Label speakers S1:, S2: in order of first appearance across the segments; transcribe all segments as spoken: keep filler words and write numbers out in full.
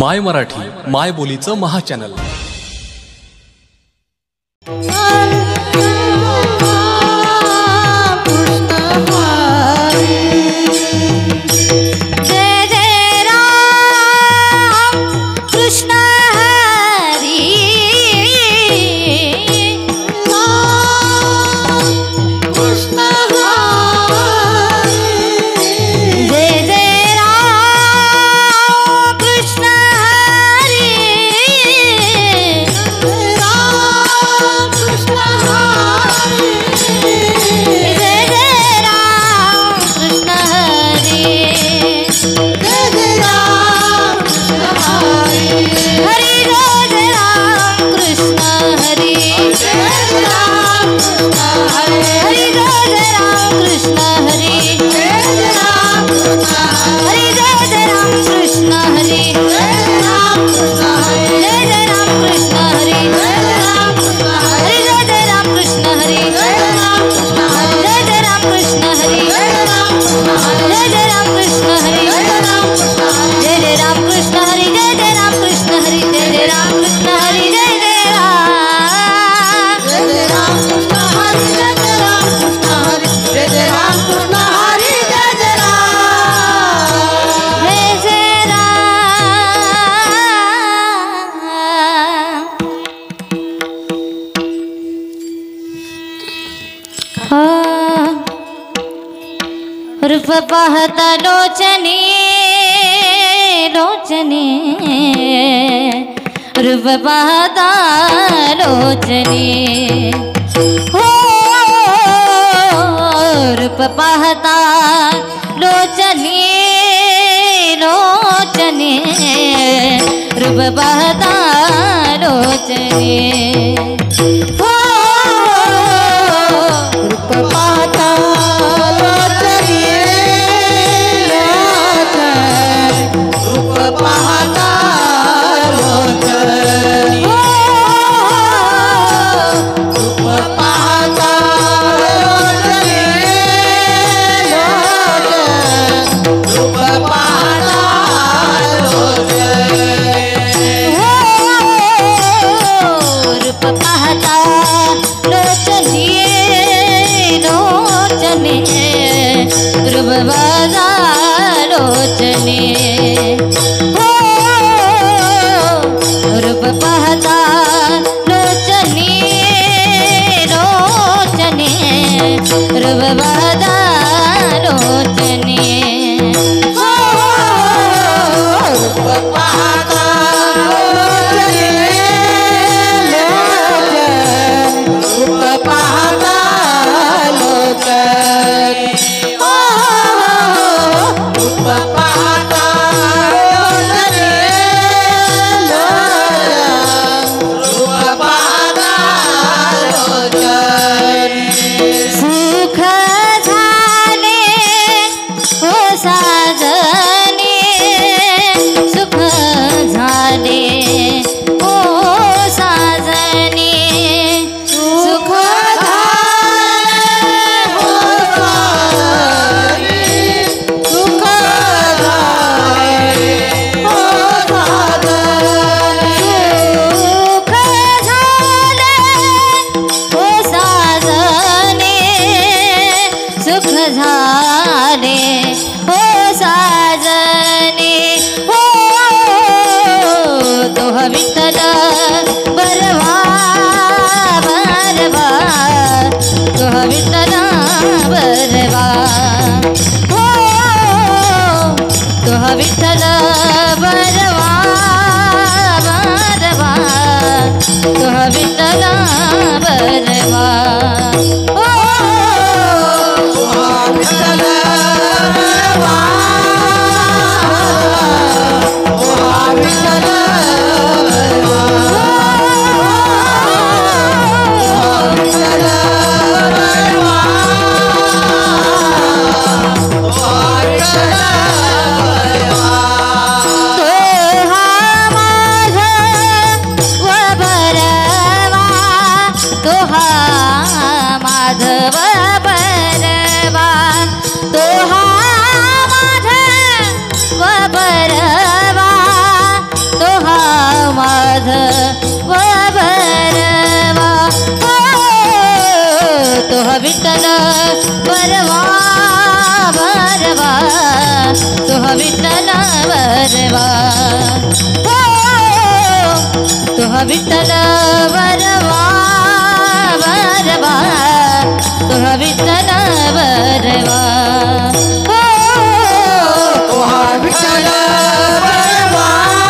S1: माय मराठी माय बोलीचं महाचॅनल।
S2: रूप पाहता लोचने लोचने रूप पाहता लोचने हो रूप पाहता लोचने लोचने रूप पाहता लोचने हो रूप पाहता लोचने हो रूप पाहता लोचने लोचने रूप पाहता लोचने हो रूप पाहता लोचने रूप पाहता लोचने विठ्ठल बरवा बरवा तो विठ्ठल बरवा हो तो विठ्ठल बरवा बरवा तो विठ्ठल बरवा हो विठ्ठल बरवा विठ्ठल तो तोहा माधव बरवा तोहा विठ्ठल बरवा बरवा तोहा विठ्ठल बरवा तोहा विठ्ठल बरवा बरवा तोहा विठ्ठल बरवा
S3: तोहा विठ्ठल बरवा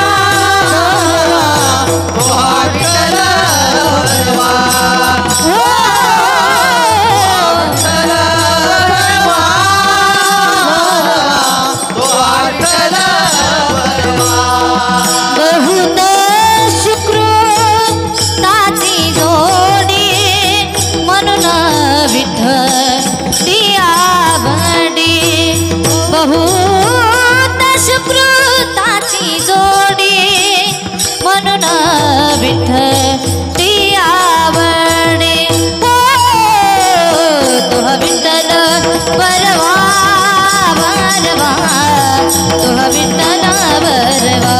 S3: तोहा विठ्ठल बरवा विठ्ठल बरवा तोहा विठ्ठल बरवा
S2: बहुत सुकृताची जोडी म्हणून विठ्ठल आवडी बहुत सुकृताची जोडी म्हणून विठ्ठल आवडी तोहा विठ्ठल बरवा बरवा तोहा विठ्ठल बरवा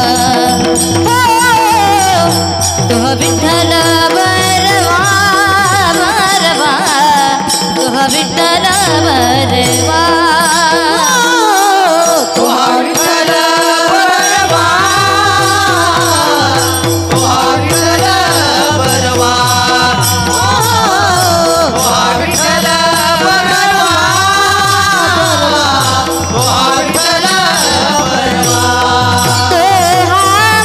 S2: तोहा विठ्ठल बरवा बरवा तोहा विठ्ठल बरवा
S3: तोहा विठ्ठल बरवा तोहा विठ्ठल बरवा तोहा विठ्ठल बरवा तोहा विठ्ठल बरवा
S2: तोहा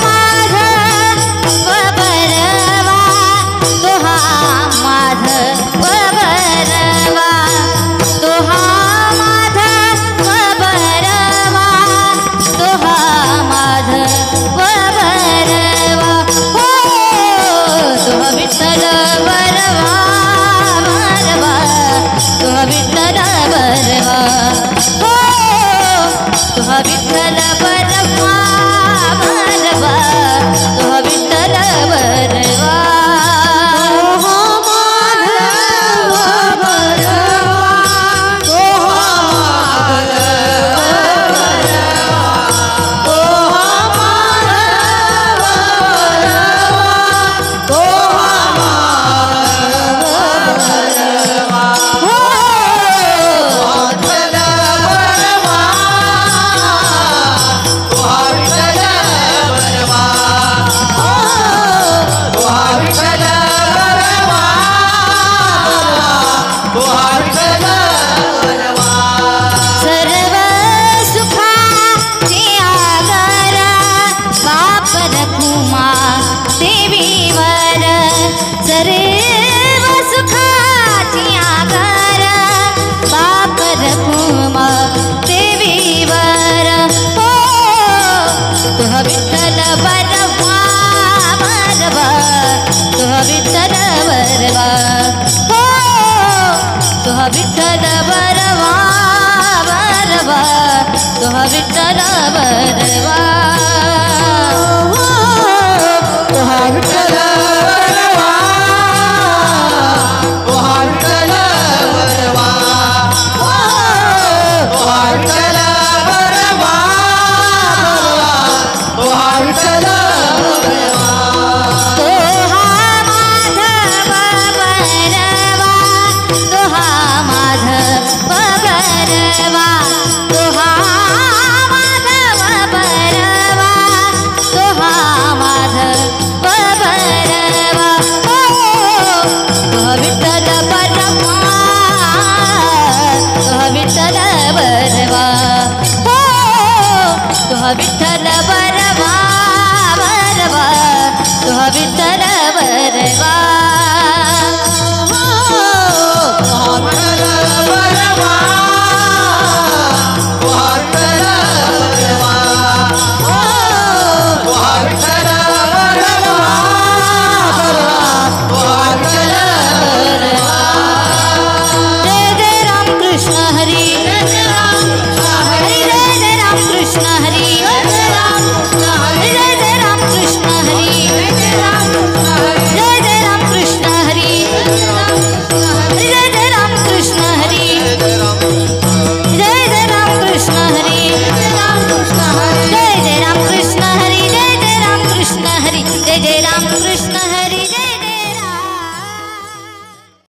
S2: माधव बरवा तोहा माधव बरवा तोहा माधव बरवा तोहा माधव बरवा हो तोहा विठ्ठल बरवा बरवा तोहा विठ्ठल बरवा हो तोहा विठ्ठल बरवा बरवा तोहा विठ्ठल बरवा तोहा माधव बरवा
S3: तोहा माधव तोहा माधव तोहा माधव
S2: हो
S3: विठ्ठल बरवा तोहा विठ्ठल बरवा तोहा विठ्ठल बरवा तोहा विठ्ठल बरवा
S2: सर्व सुखाची आगर बाप रखुमा देवीवर सर्व सुखाची आगर बाप रखुमा देवीवर हो तोहा विठ्ठल बरवा बरवा तोहा विठ्ठल बरवा हो तोहा विठ्ठल बरवा बरवा तोहा विठ्ठल बरवा
S3: तोहा विठ्ठल बरवा तोहा विठ्ठल बरवा तोहा विठ्ठल बरवा तोहा विठ्ठल बरवा
S2: तोहा माधव बरवा तोहा माधव बरवा तोहा माधव बरवा तोहा माधव बरवा हो तोहा विठ्ठल बरवा तोहा विठ्ठल बरवा हो तोहा विठ्ठल बरवा बरवा तोहा विठ्ठल बरवा
S3: तोहा विठ्ठल बरवा तोहा विठ्ठल बरवा तोहा विठ्ठल बरवा तोहा विठ्ठल बरवा
S2: जय जय राम कृष्ण हरी हरी जय जय राम कृष्ण हरी गरी रे